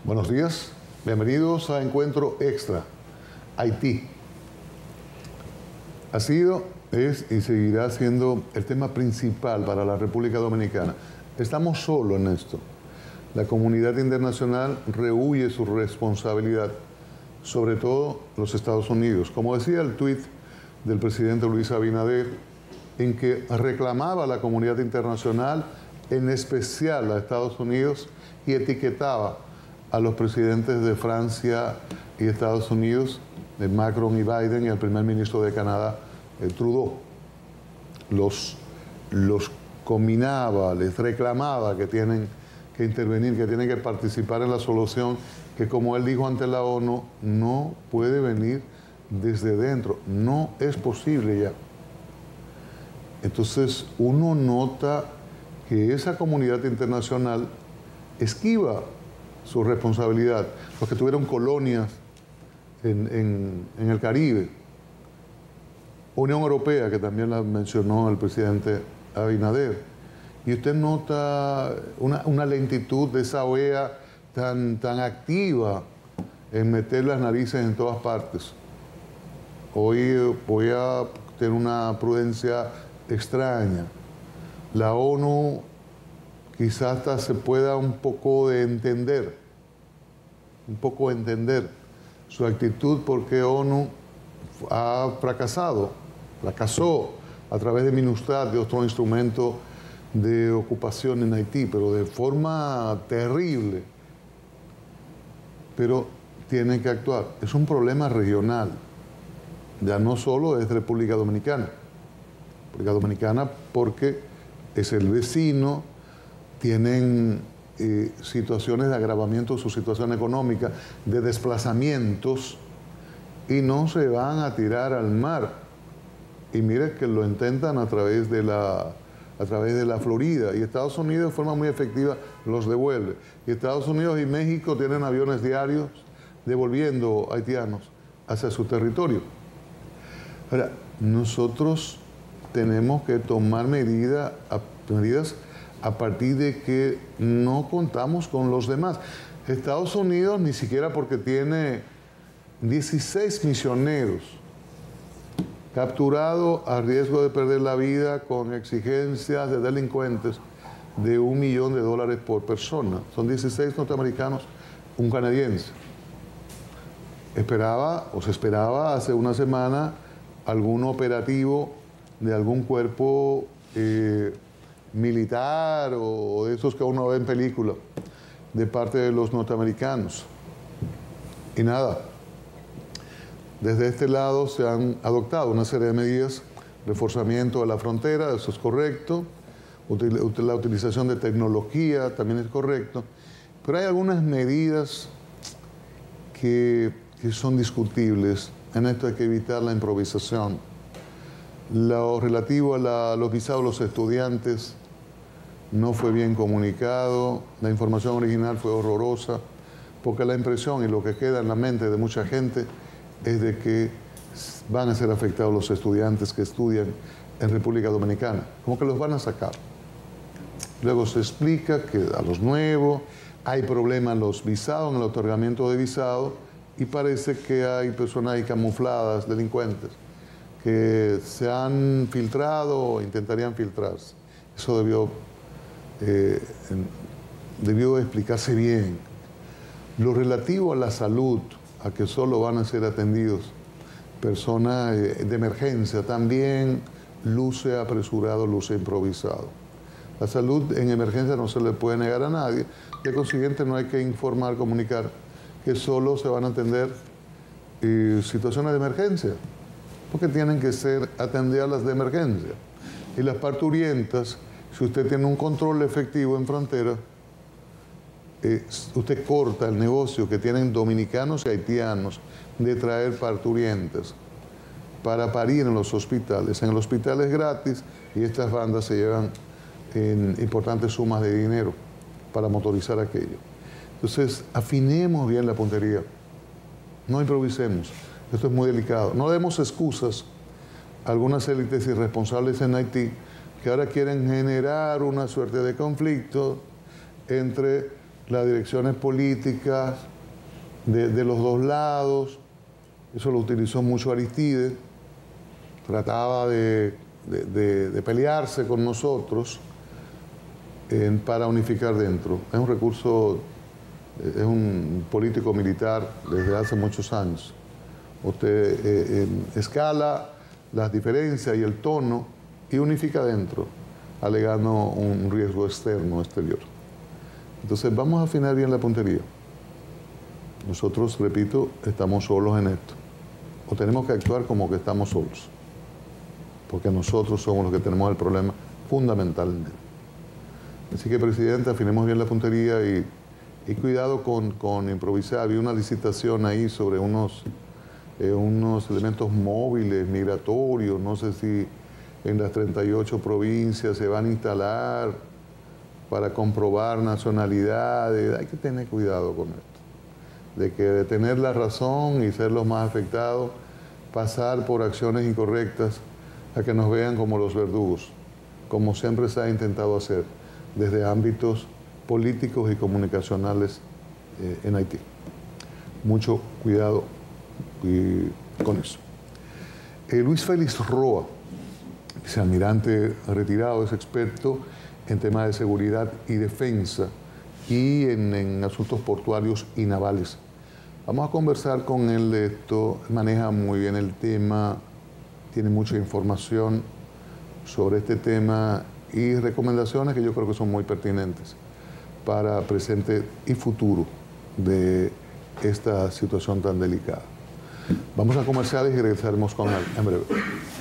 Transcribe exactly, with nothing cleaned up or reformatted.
Buenos días, bienvenidos a Encuentro Extra, Haití. Ha sido, es y seguirá siendo el tema principal para la República Dominicana. Estamos solos en esto. La comunidad internacional rehúye su responsabilidad, sobre todo los Estados Unidos. Como decía el tuit del presidente Luis Abinader, en que reclamaba a la comunidad internacional, en especial a Estados Unidos, y etiquetaba a los presidentes de Francia y Estados Unidos, de Macron y Biden, y al primer ministro de Canadá, eh, Trudeau. Los, los combinaba, les reclamaba que tienen que intervenir, que tienen que participar en la solución, que como él dijo ante la ONU, no puede venir desde dentro, no es posible ya. Entonces uno nota que esa comunidad internacional esquiva su responsabilidad. Los que tuvieron colonias en, en, en el Caribe, Unión Europea, que también la mencionó el presidente Abinader, y usted nota una, una lentitud de esa O E A tan, tan activa en meter las narices en todas partes. Hoy voy a tener una prudencia extraña. La ONU quizás hasta se pueda un poco de entender, un poco entender su actitud, porque ONU ha fracasado, fracasó a través de MINUSTAH, de otro instrumento de ocupación en Haití, pero de forma terrible. Pero tienen que actuar. Es un problema regional, ya no solo es República Dominicana. República Dominicana porque es el vecino, tienen eh, situaciones de agravamiento de su situación económica, de desplazamientos, y no se van a tirar al mar. Y mire que lo intentan a través de la, a través de la Florida, y Estados Unidos de forma muy efectiva los devuelve. Y Estados Unidos y México tienen aviones diarios devolviendo haitianos hacia su territorio. Ahora, nosotros tenemos que tomar medida, medidas a partir de que no contamos con los demás. Estados Unidos ni siquiera, porque tiene dieciséis misioneros capturados a riesgo de perder la vida con exigencias de delincuentes de un millón de dólares por persona. Son dieciséis norteamericanos, un canadiense. Esperaba, o se esperaba hace una semana, algún operativo de algún cuerpo eh, militar o de esos que uno ve en película de parte de los norteamericanos. Y nada, desde este lado se han adoptado una serie de medidas, reforzamiento de la frontera, eso es correcto, la utilización de tecnología también es correcto, pero hay algunas medidas que, que son discutibles. En esto hay que evitar la improvisación. Lo relativo a, la, a los visados de los estudiantes no fue bien comunicado, la información original fue horrorosa, porque la impresión y lo que queda en la mente de mucha gente es de que van a ser afectados los estudiantes que estudian en República Dominicana, como que los van a sacar. Luego se explica que a los nuevos hay problemas en los visados, en el otorgamiento de visados, y parece que hay personas ahí camufladas, delincuentes, que se han filtrado o intentarían filtrarse. Eso debió, eh, debió explicarse bien. Lo relativo a la salud, a que solo van a ser atendidos personas eh, de emergencia, también luce apresurado, luce improvisado. La salud en emergencia no se le puede negar a nadie, de consiguiente no hay que informar, comunicar que solo se van a atender eh, situaciones de emergencia, porque tienen que ser atendidas de emergencia. Y las parturientas, si usted tiene un control efectivo en frontera, eh, usted corta el negocio que tienen dominicanos y haitianos de traer parturientas para parir en los hospitales. En el hospital es gratis y estas bandas se llevan en importantes sumas de dinero para motorizar aquello. Entonces, afinemos bien la puntería, no improvisemos. Esto es muy delicado. No demos excusas a algunas élites irresponsables en Haití que ahora quieren generar una suerte de conflicto entre las direcciones políticas de, de los dos lados. Eso lo utilizó mucho Aristides. Trataba de, de, de, de pelearse con nosotros eh, para unificar dentro. Es un recurso, es un político militar desde hace muchos años. Usted eh, eh, escala las diferencias y el tono y unifica dentro, alegando un riesgo externo, exterior. Entonces vamos a afinar bien la puntería. Nosotros, repito, estamos solos en esto. O tenemos que actuar como que estamos solos, porque nosotros somos los que tenemos el problema fundamentalmente. Así que, Presidente, afinemos bien la puntería y, y cuidado con, con improvisar. Había una licitación ahí sobre unos, eh, unos elementos móviles, migratorios. No sé si en las treinta y ocho provincias se van a instalar para comprobar nacionalidades. Hay que tener cuidado con esto. De que de tener la razón y ser los más afectados, pasar por acciones incorrectas a que nos vean como los verdugos, como siempre se ha intentado hacer desde ámbitos políticos y comunicacionales eh, en Haití. Mucho cuidado y con eso. Eh, Luis Félix Roa, vicealmirante retirado, es experto en temas de seguridad y defensa y en, en asuntos portuarios y navales. Vamos a conversar con él de esto. Maneja muy bien el tema, tiene mucha información sobre este tema y recomendaciones que yo creo que son muy pertinentes para presente y futuro de esta situación tan delicada. Vamos a comerciales y regresaremos con él en breve.